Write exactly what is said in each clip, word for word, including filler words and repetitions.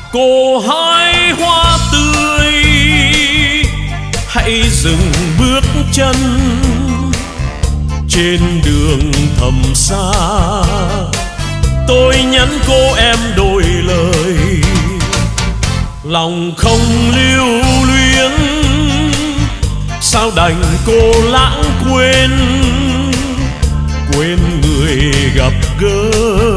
Cô hái hoa tươi, hãy dừng bước chân trên đường thầm xa. Tôi nhắn cô em đôi lời, lòng không lưu luyến. Sao đành cô lãng quên, quên người gặp gỡ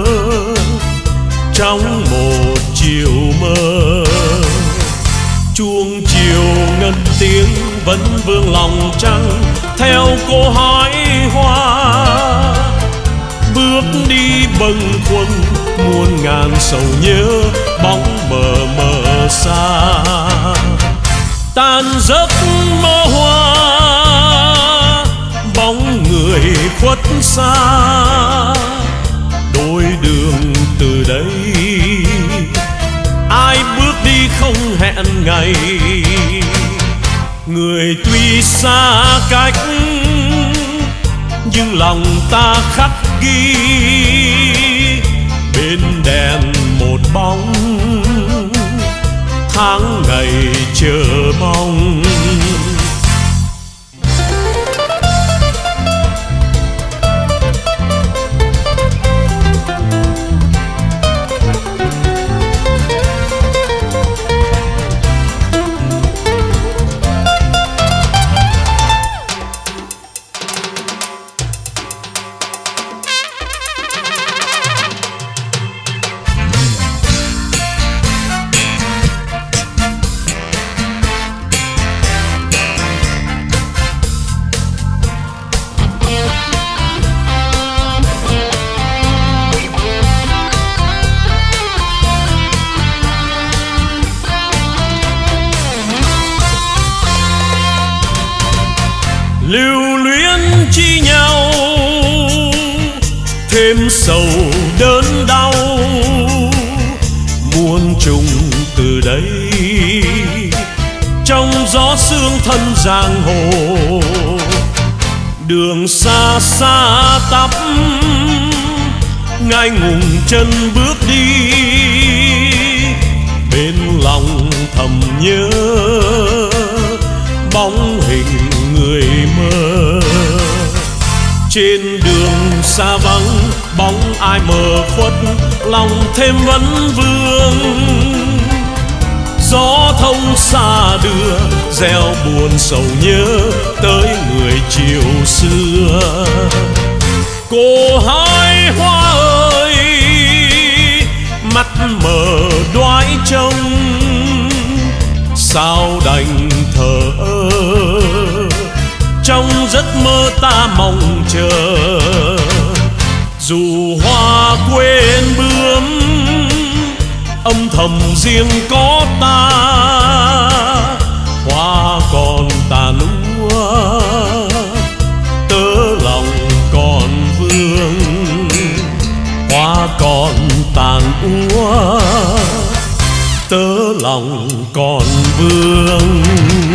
trong một chiều mơ. Chuông chiều ngân tiếng vẫn vương lòng trăng, theo cô hái hoa. Bước đi bâng khuâng muôn ngàn sầu nhớ, bóng mờ mờ xa. Tan giấc mơ hoa, bóng người khuất xa. Đôi đường từ đây, ai bước đi không hẹn ngày. Người tuy xa cách, nhưng lòng ta khắc ghi. Bên đèn một bóng, tháng ngày chờ mong. Lưu luyến chi nhau, thêm sầu đớn đau. Muôn trùng từ đây, trong gió sương thân giang hồ. Đường xa xa tắp, ngại ngùng chân bước đi. Bên lòng thầm nhớ, bóng hình người mơ. Trên đường xa vắng, bóng ai mờ khuất, lòng thêm vấn vương. Gió thông xa đưa, gieo buồn sầu nhớ tới người chiều xưa. Cô hái hoa ơi, mắt mờ đoái trông. Sao đành thờ ơ, trong giấc mơ ta mong chờ. Dù hoa quên bướm, âm thầm riêng có ta. Hoa còn tàn úa, tớ lòng còn vương. Hoa còn tàn úa, tớ lòng còn vương.